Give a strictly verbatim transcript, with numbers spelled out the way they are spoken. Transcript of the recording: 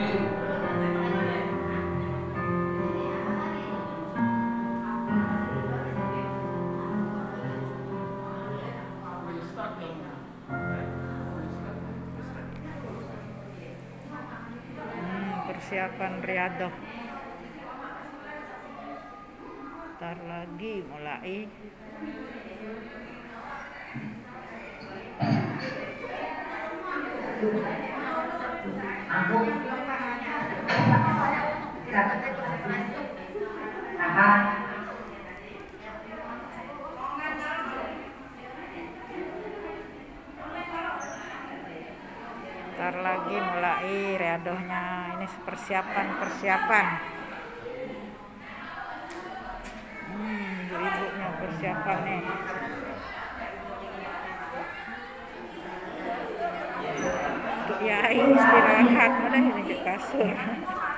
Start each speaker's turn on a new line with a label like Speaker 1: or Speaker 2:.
Speaker 1: Persiapan riadoh. Ntar lagi mulai. Ntar lagi mulai riadohnya. Ini persiapan persiapan. Hmm, ibu-ibunya persiapan nih. Ya istirahat, udah ini di kasur.